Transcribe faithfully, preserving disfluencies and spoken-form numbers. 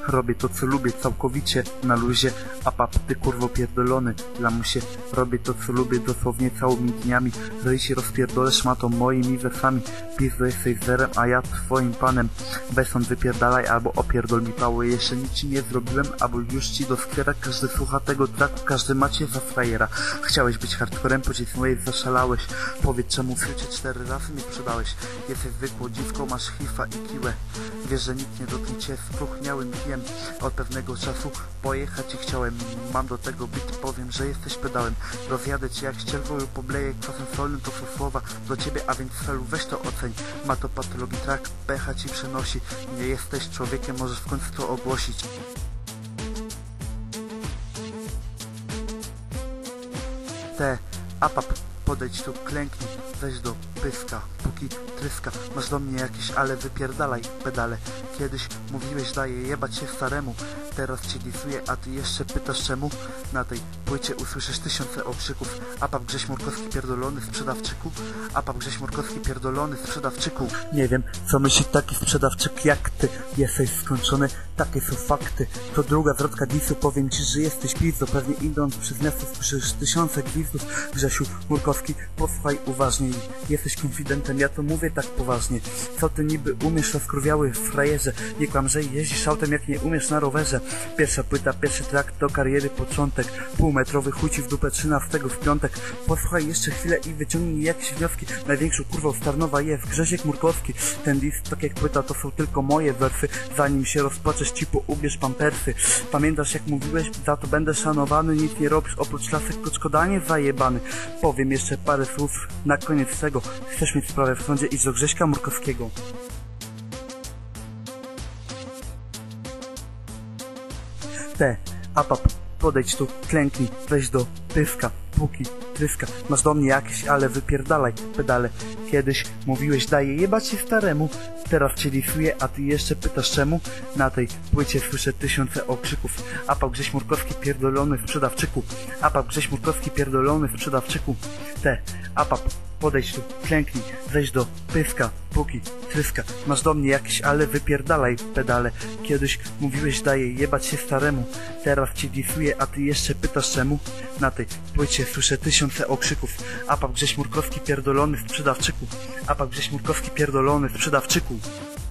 Robię to co lubię całkowicie na luzie. A pap, ty kurwo pierdolony lamusie. Robię to co lubię dosłownie całymi dniami. Że się rozpierdolę szmatą moimi wersami. Pizdo jesteś zerem, a ja twoim panem. Weź stąd wypierdalaj albo opierdol mi pały. Jeszcze nic ci nie zrobiłem, albo już ci doskwiera. Każdy słucha tego tracku, każdy macie za frajera. Chciałeś być hardcorem, pocisnąłeś, zaszalałeś. Powiedz czemu fiucie cztery razy nie sprzedałeś. Jesteś zwykłą dziwką, masz hifa i kiłę. Wiesz, że nikt nie dotknie cię spróchniałym wiem. Od pewnego czasu pojechać i chciałem. Mam do tego bit, powiem, że jesteś pedałem. Rozjadę cię jak ścierwą lub pobleję kwasem solnym. To są słowa do ciebie, a więc celu weź to oceń. Ma to patologii track, pecha ci przenosi. Nie jesteś człowiekiem, możesz w końcu to ogłosić. Te, apap, podejdź tu, klęknij, weź do pyska, póki tryska. Masz do mnie jakieś, ale wypierdalaj pedale. Kiedyś mówiłeś, daję jebać się staremu. Teraz cię disuję, a ty jeszcze pytasz czemu? Na tej płycie usłyszysz tysiące okrzyków. Apap Grześ Murkowski pierdolony sprzedawczyku. Apap Grześ Murkowski pierdolony sprzedawczyku. Nie wiem, co myśli taki sprzedawczyk jak ty. Jesteś skończony, takie są fakty. To druga zwrotka disu, powiem ci, że jesteś pizdo. Pewnie idąc przez miasto słyszysz tysiące gwizdów. Grzesiu Murkowski, posłuchaj uważniej. Jesteś konfidentem, ja to mówię tak poważnie. Co ty niby umiesz, rozkurwiały frajerze? Nie kłam, że jeździsz autem, jak nie umiesz na rowerze. Pierwsza płyta, pierwszy track to kariery początek. Półmetrowy chuj ci w dupę trzynastego w piątek. Posłuchaj jeszcze chwilę i wyciągnij jakieś wnioski. Największą kurwą Starnowa jest Grzesiek Murkowski. Ten dis, tak jak płyta, to są tylko moje wersy. Zanim się rozpłaczesz, ci poubierz pampersy. Pamiętasz jak mówiłeś, za to będę szanowany. Nic nie robisz oprócz lasek, koczkodanie zajebany. Powiem jeszcze parę słów na koniec tego. Chcesz mieć sprawę w sądzie, idź do Grześka Murkowskiego. Te, apap, podejdź tu, klęknij, weź do pyska, póki tryska. Masz do mnie jakieś, ale wypierdalaj pedale. Kiedyś mówiłeś, daję jebać się staremu. Teraz cię disuję, a ty jeszcze pytasz czemu? Na tej płycie słyszę tysiące okrzyków. Apap Grześ Murkowski pierdolony sprzedawczyku. Apap Grześ Murkowski pierdolony sprzedawczyku. Te, apap, podejdź tu, klęknij, weź do pyska, póki tryska. Masz do mnie jakieś, ale wypierdalaj pedale. Kiedyś mówiłeś, daję jebać się staremu. Teraz cię disuję, a ty jeszcze pytasz czemu? Na tej płycie słyszę tysiące okrzyków. Apap Grześ Murkowski pierdolony sprzedawczyku. Apap Grześ Murkowski pierdolony sprzedawczyku.